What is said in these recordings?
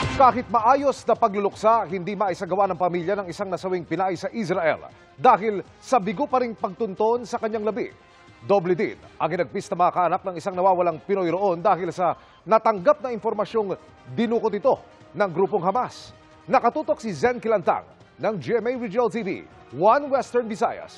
Kahit maayos na pagluluksa, hindi maisagawa ng pamilya ng isang nasawing Pinay sa Israel dahil sa bigo pa ring pagtunton sa kanyang labi. Doble din ang hinagpis na mga kaanak ng isang nawawalang Pinoy roon dahil sa natanggap na impormasyong dinukot ito ng grupong Hamas. Nakatutok si Zen Kilantang ng GMA Regional TV, One Western Visayas.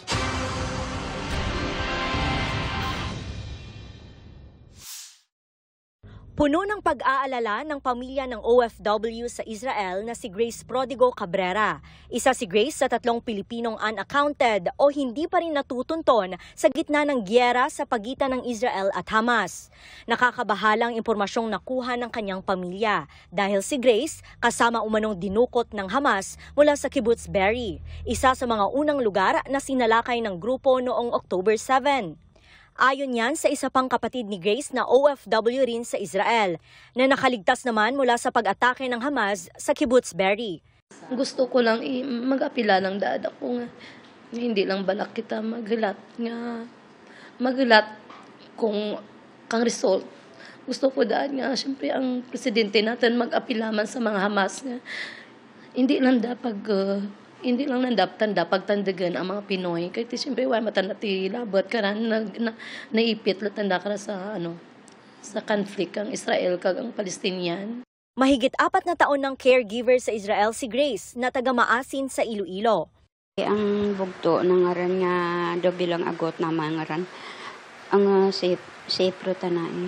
Puno ng pag-aalala ng pamilya ng OFW sa Israel na si Grace Prodigo Cabrera. Isa si Grace sa 3 Pilipinong unaccounted o hindi pa rin natutunton sa gitna ng giyera sa pagitan ng Israel at Hamas. Nakakabahalang impormasyong nakuha ng kanyang pamilya dahil si Grace kasama umanong dinukot ng Hamas mula sa Kibbutz Be'eri, isa sa mga unang lugar na sinalakay ng grupo noong October 7. Ayon yan sa isa pang kapatid ni Grace na OFW rin sa Israel, na nakaligtas naman mula sa pag-atake ng Hamas sa Kibbutz Be'eri. Gusto ko lang mag-apila ng dada ko nga. Hindi lang balak kita maghilat kung kang result. Gusto ko daan nga, siyempre ang presidente natin mag-apila man sa mga Hamas nga. Hindi lang pagtandagan ang mga Pinoy. Kaya siyempre, matanda ti labot ka naipit latanda ka sa conflict ang Israel kag ang Palestinian. Mahigit 4 na taon ng caregiver sa Israel si Grace na taga-Maasin sa Iloilo. Ang bugto ng ngaran nga do bilang agot na mga ngaran ang safe tanay.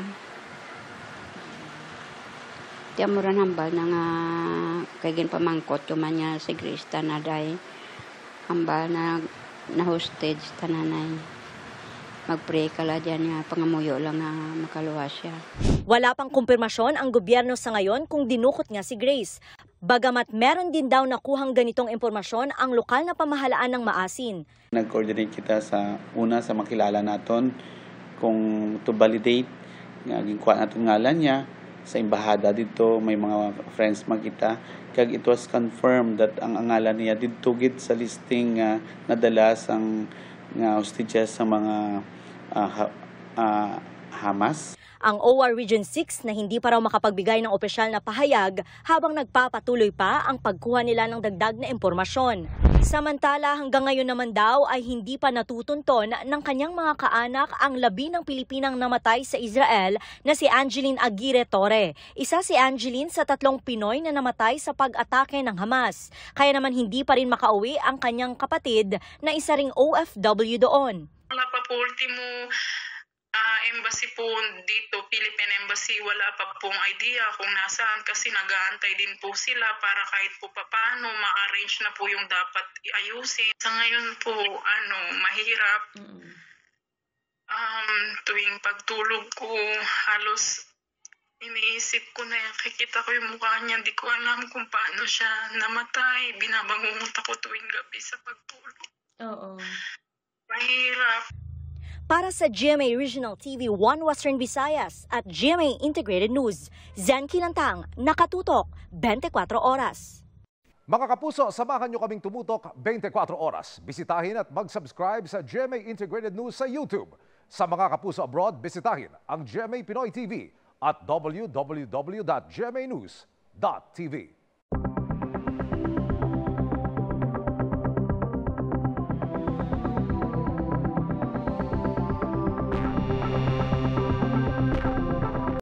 Tiamuran hambal na nga kagin pamangkot kuman niya si Grace tanaday hambal na hostage tananay. Magpray kala dyan nga pangamuyo lang nga makaluwas siya. Wala pang kumpirmasyon ang gobyerno sa ngayon kung dinukot nga si Grace. Bagamat meron din daw nakuhang ganitong impormasyon ang lokal na pamahalaan ng Maasin. Nag-coordinate kita sa makilala naton kung to validate nga ginkuha naton ngalan niya sa embahada dito, may mga friends magkita kag it was confirmed that ang ngalan niya didto gid sa listing nga nadala sang nga hostages sa mga Hamas. Ang OWA Region 6 na hindi pa raw makapagbigay ng opisyal na pahayag habang nagpapatuloy pa ang pagkuha nila ng dagdag na impormasyon. Samantala, hanggang ngayon naman daw ay hindi pa natutunton ng kanyang mga kaanak ang labi ng Pilipinang namatay sa Israel na si Angeline Aguirre Torre. Isa si Angeline sa 3 Pinoy na namatay sa pag-atake ng Hamas. Kaya naman hindi pa rin makauwi ang kanyang kapatid na isa ring OFW doon. Wala pa po ultimo embassy po dito, Philippine Embassy, wala pa pong idea kung nasaan kasi nag-aantay din po sila para kahit po paano ma-arrange na po yung dapat ayusin. Sa ngayon po, mahirap. Tuwing pagtulog ko, halos iniisip ko na kikita ko yung mukha niya. Hindi ko alam kung paano siya namatay. Binabangungot ako tuwing gabi sa pagtulog. Oo. Mahirap. Para sa GMA Regional TV, One Western Visayas at GMA Integrated News, Zen Kilantang, nakatutok 24 oras. Mga kapuso, samahan nyo kaming tumutok 24 oras. Bisitahin at mag-subscribe sa GMA Integrated News sa YouTube. Sa mga kapuso abroad, bisitahin ang GMA Pinoy TV at www.gmanews.tv.